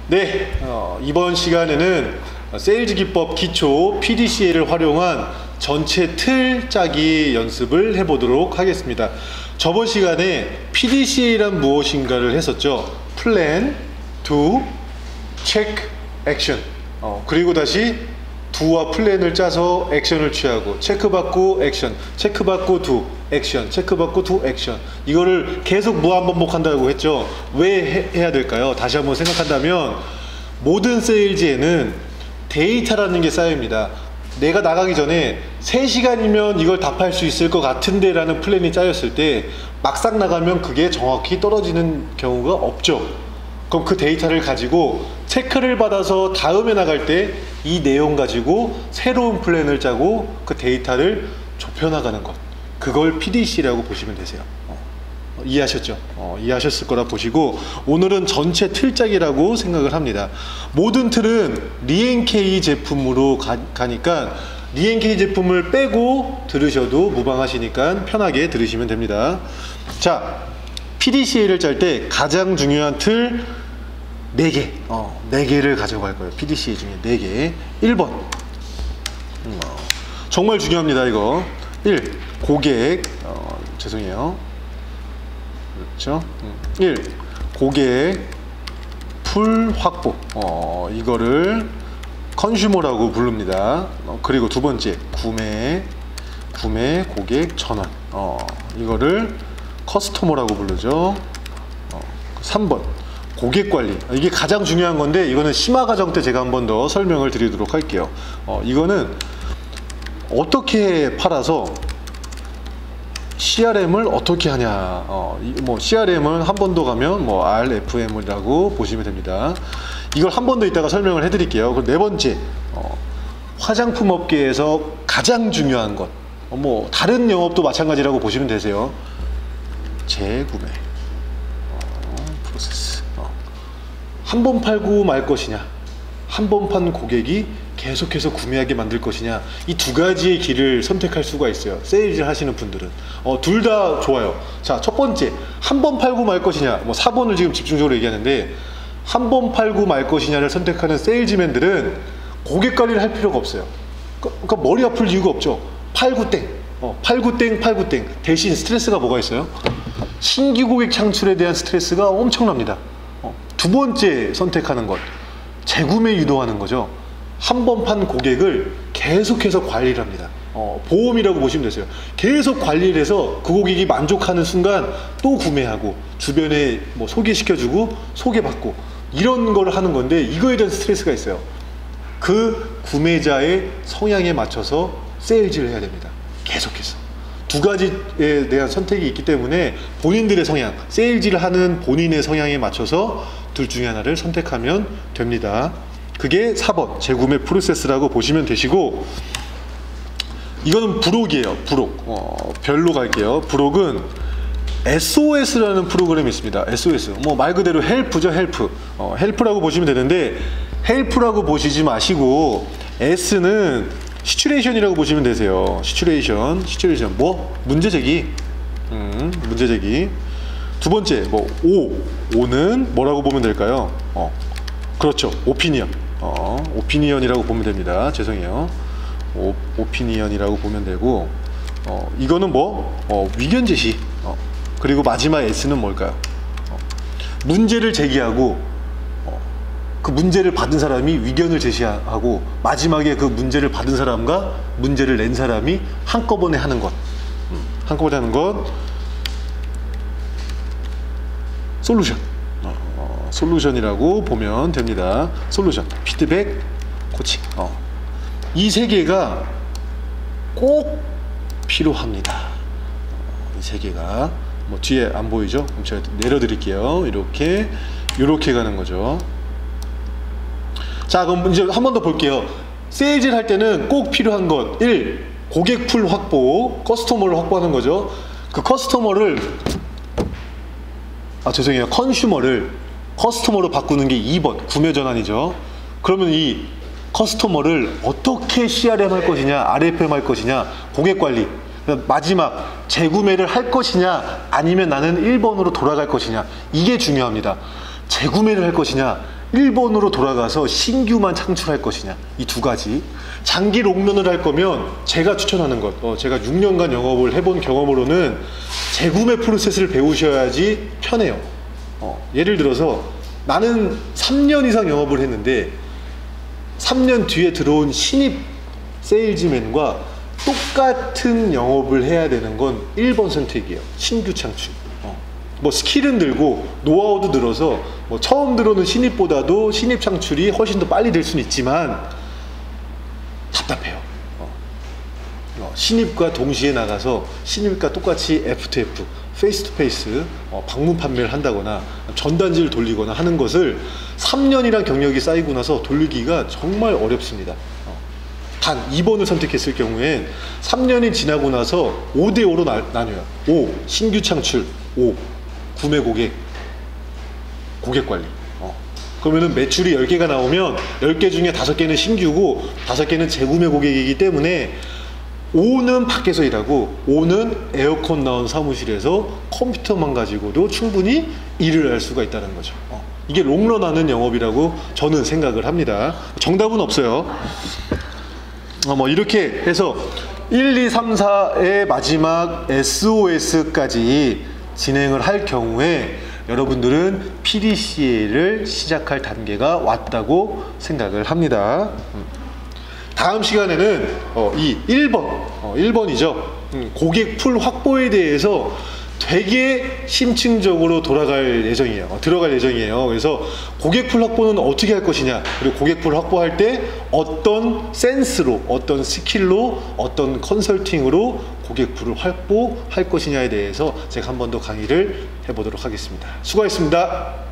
네, 이번 시간에는 세일즈 기법 기초 PDCA를 활용한 전체 틀 짜기 연습을 해보도록 하겠습니다. 저번 시간에 PDCA란 무엇인가를 했었죠. 플랜, do, 체크, 액션. 그리고 다시 do와 플랜을 짜서 액션을 취하고 체크받고 액션, 체크받고 do, 액션, 체크받고 do, 액션. 이거를 계속 무한반복한다고 했죠. 왜 해야 될까요? 다시 한번 생각한다면 모든 세일즈에는 데이터라는 게 쌓여입니다. 내가 나가기 전에 3시간이면 이걸 답할 수 있을 것 같은데 라는 플랜이 짜였을 때 막상 나가면 그게 정확히 떨어지는 경우가 없죠. 그럼 그 데이터를 가지고 체크를 받아서 다음에 나갈 때 이 내용 가지고 새로운 플랜을 짜고 그 데이터를 좁혀나가는 것, 그걸 PDC라고 보시면 되세요. 이해하셨죠? 이해하셨을 거라 보시고, 오늘은 전체 틀 짜기라고 생각을 합니다. 모든 틀은 리엔케이 제품으로 가니까 리엔케이 제품을 빼고 들으셔도 무방하시니까 편하게 들으시면 됩니다. 자, PDCA를 짤 때 가장 중요한 틀 4개, 4개를 가져갈 거예요. PDCA 중에 4개. 1번. 정말 중요합니다, 이거. 1. 고객, 죄송해요. 그렇죠. 1. 고객 풀 확보. 이거를 컨슈머라고 부릅니다. 그리고 두 번째, 구매 고객 전환. 이거를 커스터머라고 부르죠. 3번. 고객 관리. 이게 가장 중요한 건데, 이거는 심화 과정 때 제가 한 번 더 설명을 드리도록 할게요. 이거는 어떻게 팔아서 CRM을 어떻게 하냐. CRM은 한 번 더 가면 RFM이라고 보시면 됩니다. 이걸 한 번 더 이따가 설명을 해드릴게요. 그리고 4번째, 화장품 업계에서 가장 중요한 것. 다른 영업도 마찬가지라고 보시면 되세요. 재구매 프로세스. 한 번 팔고 말 것이냐, 한 번 판 고객이 계속해서 구매하게 만들 것이냐, 이 두 가지의 길을 선택할 수가 있어요. 세일즈 하시는 분들은 둘 다 좋아요. 자, 첫 번째, 한 번 팔고 말 것이냐, 4번을 지금 집중적으로 얘기하는데, 한 번 팔고 말 것이냐를 선택하는 세일즈맨들은 고객 관리를 할 필요가 없어요. 그러니까 머리 아플 이유가 없죠. 팔고 땡, 팔고 땡. 대신 스트레스가 뭐가 있어요? 신규 고객 창출에 대한 스트레스가 엄청납니다. 두 번째 선택하는 것, 재구매 유도하는 거죠. 한 번 판 고객을 계속해서 관리를 합니다. 보험이라고 보시면 되세요. 계속 관리를 해서 그 고객이 만족하는 순간 또 구매하고, 주변에 소개시켜주고 소개받고, 이런 걸 하는 건데, 이거에 대한 스트레스가 있어요. 그 구매자의 성향에 맞춰서 세일즈를 해야 됩니다. 계속해서 두 가지에 대한 선택이 있기 때문에 본인들의 성향, 세일즈를 하는 본인의 성향에 맞춰서 둘 중에 하나를 선택하면 됩니다. 그게 4번 재구매 프로세스라고 보시면 되시고, 이거는 부록이에요. 부록. 별로 갈게요. 부록은 SOS라는 프로그램이 있습니다. SOS. 말 그대로 헬프죠. 헬프. 헬프라고 보시면 되는데, 헬프라고 보시지 마시고 S는 시츄레이션이라고 보시면 되세요. 시츄레이션. 문제 제기. 문제 제기. 두 번째, O는 뭐라고 보면 될까요? 그렇죠. 오피니언. 오피니언이라고 보면 됩니다. 죄송해요. 오피니언이라고 보면 되고, 이거는 위견 제시. 그리고 마지막 S는 뭘까요? 문제를 제기하고, 그 문제를 받은 사람이 위견을 제시하고, 마지막에 그 문제를 받은 사람과 문제를 낸 사람이 한꺼번에 하는 것. 한꺼번에 하는 것. 솔루션. 솔루션이라고 보면 됩니다. 솔루션, 피드백, 코칭. 이 3개가 꼭 필요합니다. 이 3개가 뒤에 안 보이죠? 그럼 제가 내려드릴게요. 이렇게 가는 거죠. 자, 그럼 이제 한 번 더 볼게요. 세일즈를 할 때는 꼭 필요한 것 1. 고객 풀 확보, 커스터머를 확보하는 거죠. 그 커스터머를 죄송해요. 컨슈머를 커스터머로 바꾸는 게 2번 구매 전환이죠. 그러면 이 커스터머를 어떻게 CRM 할 것이냐, RFM 할 것이냐, 고객 관리, 마지막 재구매를 할 것이냐, 아니면 나는 1번으로 돌아갈 것이냐, 이게 중요합니다. 재구매를 할 것이냐, 일본으로 돌아가서 신규만 창출할 것이냐, 이 두 가지. 장기 롱런을 할 거면 제가 추천하는 것, 제가 6년간 영업을 해본 경험으로는 재구매 프로세스를 배우셔야지 편해요. 예를 들어서 나는 3년 이상 영업을 했는데 3년 뒤에 들어온 신입 세일즈맨과 똑같은 영업을 해야 되는 건 1번 선택이에요. 신규 창출. 뭐 스킬은 늘고 노하우도 늘어서 뭐 처음 들어오는 신입보다도 신입 창출이 훨씬 더 빨리 될 수는 있지만 답답해요. 신입과 동시에 나가서 신입과 똑같이 F2F, 페이스 투 페이스 방문 판매를 한다거나 전단지를 돌리거나 하는 것을 3년이란 경력이 쌓이고 나서 돌리기가 정말 어렵습니다. 단 2번을 선택했을 경우엔 3년이 지나고 나서 5대5로 나뉘어요. 5. 신규 창출. 5. 구매 고객. 고객 관리. 그러면은 매출이 10개가 나오면 10개 중에 5개는 신규고 5개는 재구매 고객이기 때문에 5는 밖에서 일하고 5는 에어컨 나온 사무실에서 컴퓨터만 가지고도 충분히 일을 할 수가 있다는 거죠. 이게 롱런하는 영업이라고 저는 생각을 합니다. 정답은 없어요. 뭐 이렇게 해서 1, 2, 3, 4의 마지막 SOS까지 진행을 할 경우에 여러분들은 PDCA를 시작할 단계가 왔다고 생각을 합니다. 다음 시간에는 이 1번이죠. 고객 풀 확보에 대해서 되게 심층적으로 들어갈 예정이에요. 그래서 고객 풀 확보는 어떻게 할 것이냐, 그리고 고객 풀 확보할 때 어떤 센스로, 어떤 스킬로, 어떤 컨설팅으로 고객 풀을 확보할 것이냐에 대해서 제가 한 번 더 강의를 해보도록 하겠습니다. 수고하셨습니다.